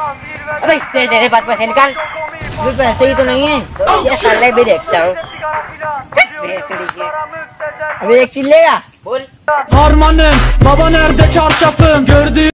अबे तेरे बात पैसे निकाल। अबे पैसे ही तो नहीं है। ये साले भी देखता हूँ। अबे एक चीज लेगा बोल। Harmanım baba nerede çarşafım gördüğüm